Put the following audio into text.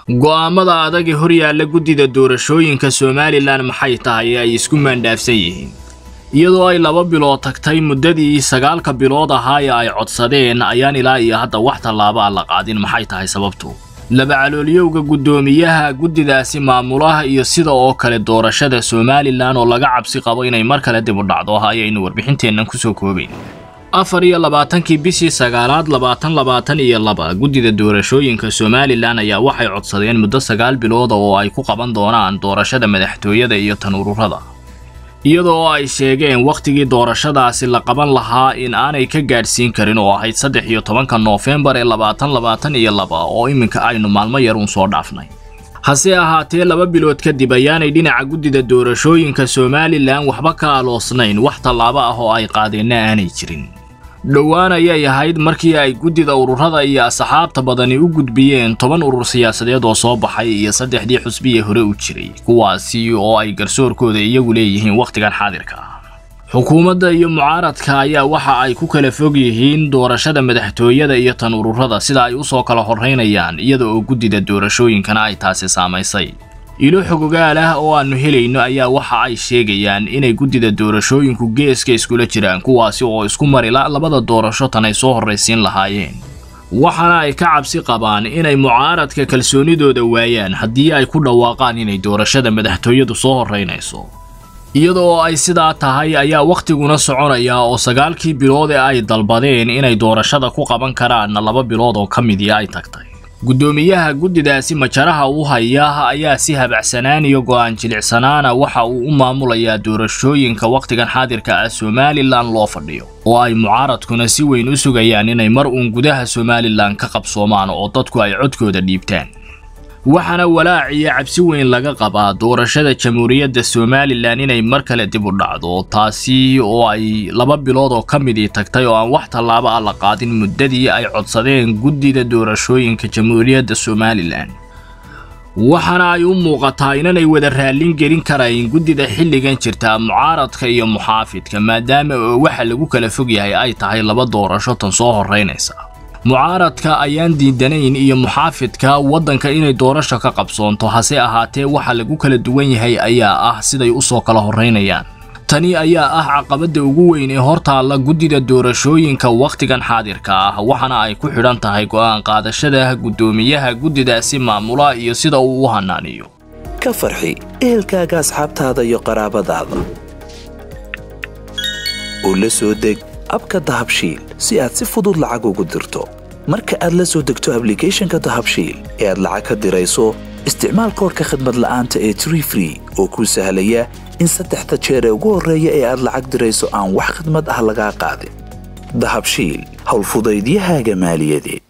go'aamada adag ee hor yaalla guddida doorashooyinka Somaliland maxay tahay ay isku maandhaafsan yihiin iyadoo ay 2 bilood tagtay muddadii 9 bilood ahaa ee ay codsadeen ayaan ilaa iyo hadda wax tallaabo la qaadin maxay tahay sababtu laba calooliyowga guddoomiyaha guddidaasi maamulaha iyo sida oo kale doorashada Somaliland oo laga cabsi qabo inay mar kale dib u dhacdo ayaynu warbixinteennan ku soo koobayn 24 bishii 9aad 2022 guddida doorashooyinka Somaliland ayaa waxay codsadeen muddo 9 bilood oo ay ku qaban doonaan doorashada madaxtooyada iyo tan ururada iyadoo ay sheegeen waqtigii doorashadaasi la qaban lahaa in aanay ka gaadhsiin karin oo ahayd 13 November 2022 oo iminka aynu maalmo yar soo dhaafnay hase ahaatee 2 bilood kadib ayaanay dhinaca guddida doorashooyinka Somaliland waxba ka aloosnayn wax tallaabo ah oo ay qaadeen aanay jirin dhowaan ayay ahayd markii ay guddida ururada iyo asxaabta badani u gudbiyeen 10 urur siyaasadeed oo soo baxay iyo 3 xusbiye hore u jiray kuwaasi oo ay garsoorkooda iyagu leeyihiin waqtigan xaadirka ah xukuumadda iyo mucaaradka ayaa waxa ay ku kala fog yihiin doorashada madaxtooyada iyo tan ururada sida ay u soo kala horeynayaan iyadoo guddida doorashooyinkana ay taasi saameysay ilo xogogaal ah oo aanu helayno ayaa waxa ay sheegayaan inay guddida doorashooyinku geeska iskula jiraan kuwaasi oo isku marila labada doorasho tan ay soo horeysiin lahaayeen waxana ay ka cabsi qabaan inay mucaaradka kalsoonidooda waayaan haddii ay ku dhawaaqaan inay doorashada madaxtooyadu soo horeynayso iyadoo ay sidaa tahay ayaa waqtiguna soconaya oo 9 bilood ee ay dalbadeen inay doorashada ku qaban karaan 2 bilood oo kamid ay tagtay guddoomiyaha guddidaasi majaraha uu haya ayaa si habacsanaan iyo go'aan jilicsanaana waxa uu u maamulayaa doorashooyinka waqtigan xaadirka ah Somaliland loo fadhiyo oo ay mucaaradkuna si weyn u sugayaan inay mar gudaha Somaliland ka qabsoomaan oo dadku ay codkooda dhiibtaan waxana walaac iyo cabsi weyn laga qabaa doorashada jamhuuriyadda Somaliland inay mar kale dib u dhacdo taasi oo ay 2 bilood oo kamid tagtay oo aan wax tallaabo la qaadin muddadii ay codsadeen guddida doorashooyinka jamhuuriyadda Somaliland waxana ay u muuqataa inay wada raallin gelin karaan guddida xilligan jirta mucaaradka iyo muxaafidka maadaama waxa lagu kala fog yahay ay tahay 2 doorasho tan soo horeynaysa mucaaradka ayaan diidanayn iyo muxaafidka wadanka inay doorasho ka qabsoonto hase ahaatee waxa lagu kala duwan yahay ayaa ah siday u soo kala horeynayaan tani ayaa ah caqabada ugu weyn ee hortaala guddida doorashooyinka waqtigan xaadirka ah waxana ay ku xidhan tahay go'aan qaadashada guddoomiyaha guddidaasi maamula iyo sida uu u hanaaniyo ka farxi ehelkaaga asxaabtaada iyo qaraabadaada oo la soo deg abka dahabshiil si aad si fudud lacag ugu dirto marka aad la soo degto applicationka dahabshiil ee aad lacag ka dirayso isticmaal koodka khidmad la'aanta ee Tree Free oo ku sahlaya in 3 jeer ugu horeeya ee aad lacag dirayso aan wax khidmad ah laga qaadin dahabshiil hawl fudaydiyahaaga maaliyadeed